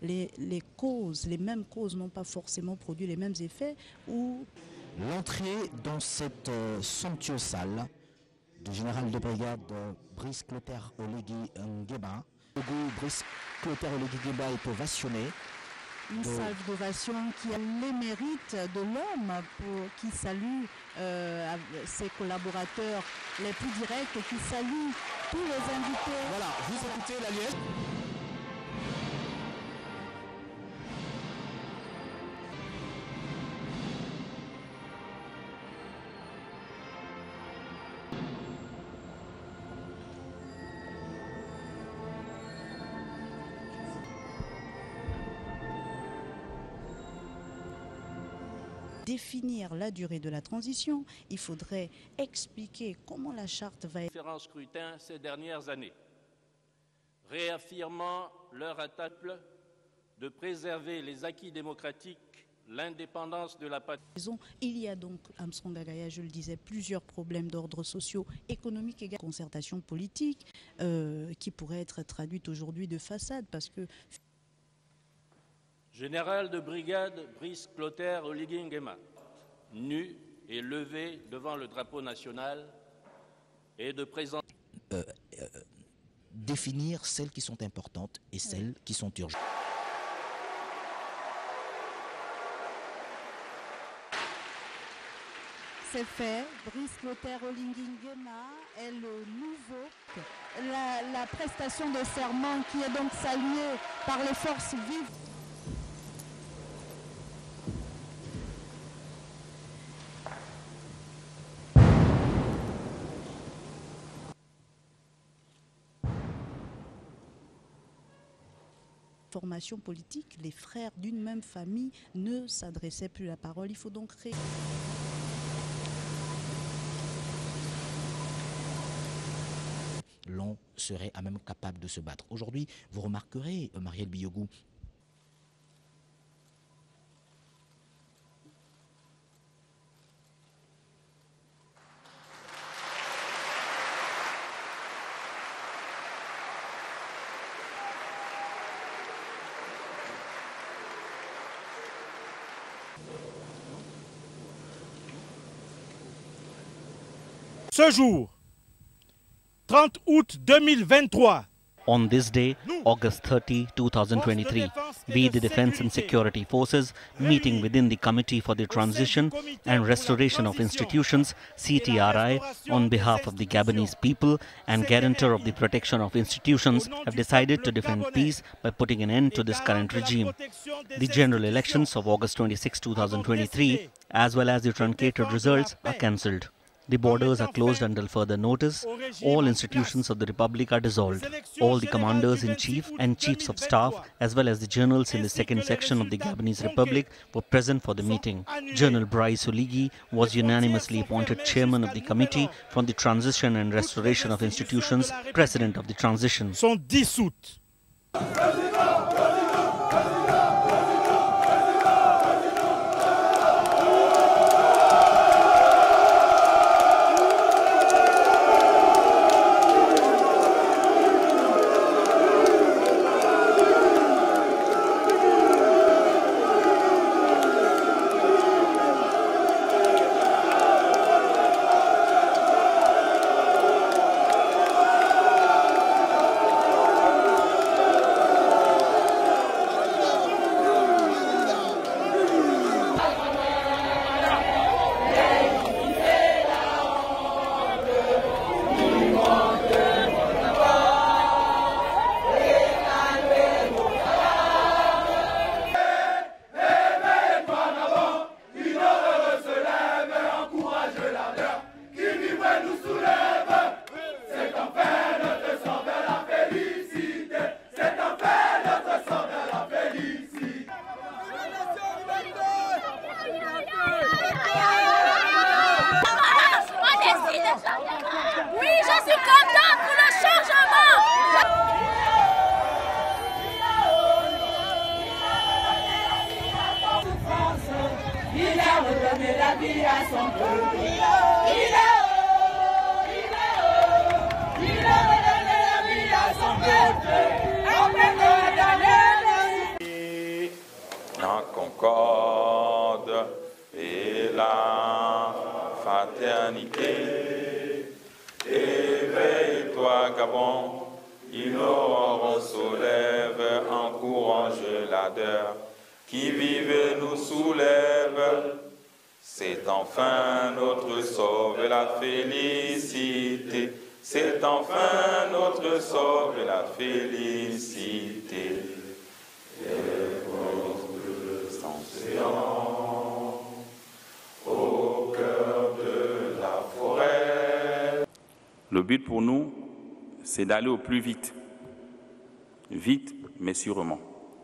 les mêmes causes n'ont pas forcément produit les mêmes effets. L'entrée dans cette somptueuse salle du général de brigade Brice Clotaire Oligui Nguema. Brice Clotaire Oligui Nguema est ovationné. Une salve d'ovation qui a les mérites de l'homme, qui salue ses collaborateurs les plus directs et qui salue tous les invités. Voilà, vous écoutez la liesse. Définir la durée de la transition, il faudrait expliquer comment la charte va être. Différents scrutins ces dernières années, réaffirmant leur attache de préserver les acquis démocratiques, l'indépendance de la patrie. Il y a donc, Armstrong Agaya, je le disais, plusieurs problèmes d'ordre socio, économique et concertation politique qui pourraient être traduites aujourd'hui de façade parce que... Général de brigade Brice Clotaire Oligui Nguema, nu et levé devant le drapeau national et de présenter... Définir celles qui sont importantes et celles qui sont urgentes. C'est fait, Brice Clotaire Oligui Nguema est le nouveau. La prestation de serment qui est donc saluée par les forces vives. Formation politique, les frères d'une même famille ne s'adressaient plus la parole. Il faut donc créer... L'on serait à même capable de se battre. Aujourd'hui, vous remarquerez, Marielle Biogou, ce jour, 30 août 2023. On this day, August 30, 2023, we, the Defense and Security Forces, meeting within the Committee for the Transition and Restoration of Institutions, CTRI, on behalf of the Gabonese people and guarantor of the protection of institutions, have decided to defend peace by putting an end to this current regime. The general elections of August 26, 2023, as well as the truncated results, are cancelled. The borders are closed until further notice. All institutions of the Republic are dissolved. All the commanders-in-chief and chiefs of staff, as well as the generals in the second section of the Gabonese Republic, were present for the meeting. General Brice Oligui was unanimously appointed chairman of the Committee for the Transition and Restoration of Institutions, president of the transition. Sont dissoutes. Oui, je suis content pour le changement. Il a redonné la vie à son peuple. Il a redonné la vie à son peuple. concorde et la fraternité. Éveille-toi, Gabon, ignorons, soulève, encourage l'ardeur, qui vive nous soulève. C'est enfin notre sort vers la félicité. C'est enfin notre sort vers la félicité. Au cœur de la forêt. Le but pour nous, c'est d'aller au plus vite. Vite, mais sûrement.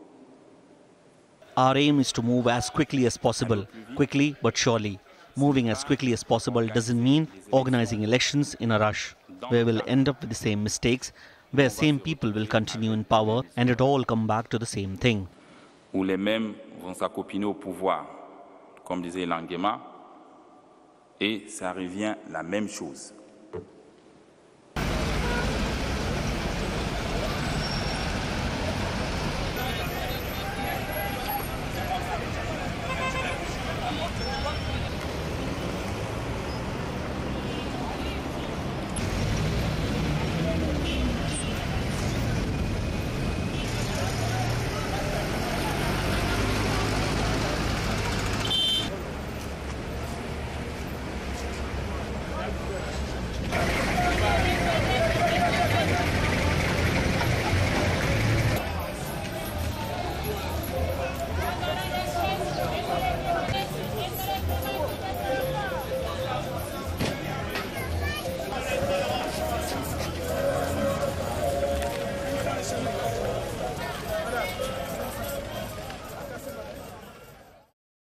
Our aim is to move as quickly as possible, quickly but surely. Moving as quickly as possible doesn't mean organizing elections in a rush, where we'll end up with the same mistakes, where same people will continue in power and it all come back to the same thing. Où les mêmes vont s'accopiner au pouvoir, comme disait Langema, et ça revient la même chose.